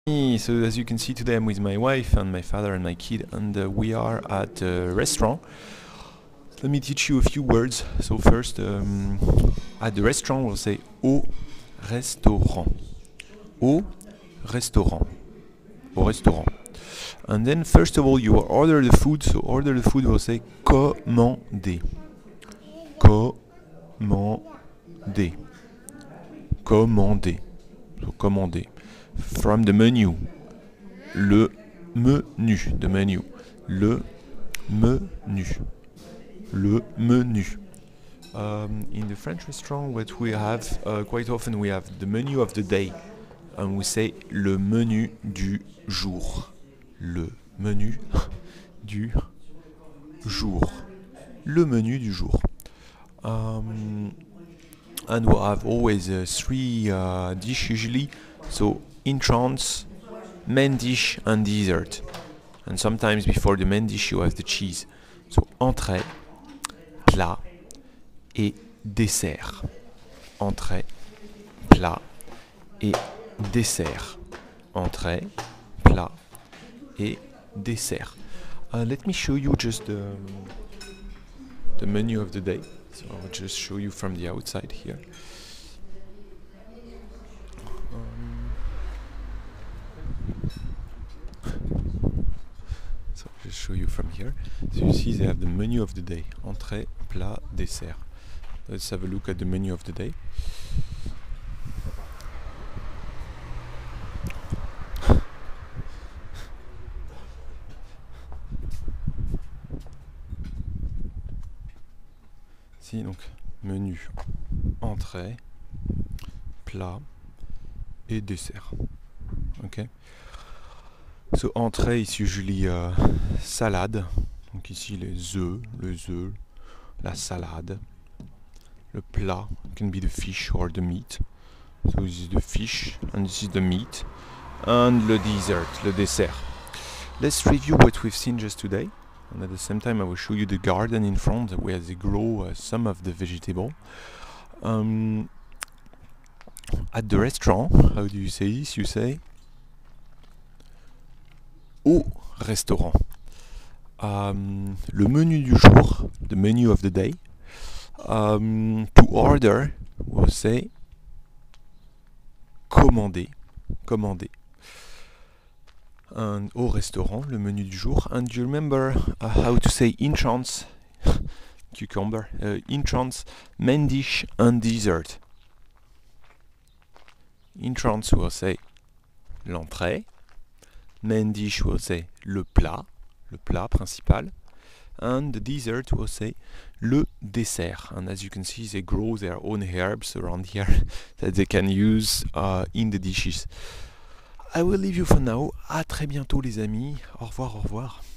So as you can see today I'm with my wife and my father and my kid, and we are at a restaurant. Let me teach you a few words. So first, at the restaurant we'll say au restaurant. Au restaurant. Au restaurant. And then first of all you order the food. So order the food we'll say commander. Commander. Commander. So commander. From the menu. Le menu. The menu. Le menu. Le menu. In the French restaurant, what we have quite often, we have the menu of the day, and we say le menu du jour. Le menu du jour. Le menu du jour. And we'll have always three dishes usually. So entrance, main dish and dessert. And sometimes before the main dish you have the cheese. So entrée, plat et dessert. Entrée, plat et dessert. Entrée, plat et dessert. Let me show you just the menu of the day. So I'll just show you from the outside here. So I'll just show you from here. So you see they have the menu of the day. Entrée, plat, dessert. Let's have a look at the menu of the day. Si, donc menu, entrée, plat et dessert. Okay. So entrée is usually salade. Donc ici les œufs, la salade. Le plat can be the fish or the meat. So this is the fish and this is the meat. And le dessert, le dessert. Let's review what we've seen just today. And at the same time I will show you the garden in front where they grow some of the vegetable. At the restaurant, how do you say this? You say au restaurant. Le menu du jour, the menu of the day. To order, we'll say commander, commander. And au restaurant, le menu du jour. And you remember how to say entrance, cucumber, entrance, main dish and dessert. Entrance will say l'entrée. Main dish will say le plat principal. And the dessert will say le dessert. And as you can see, they grow their own herbs around here that they can use in the dishes. I will leave you for now. À très bientôt les amis. Au revoir, au revoir.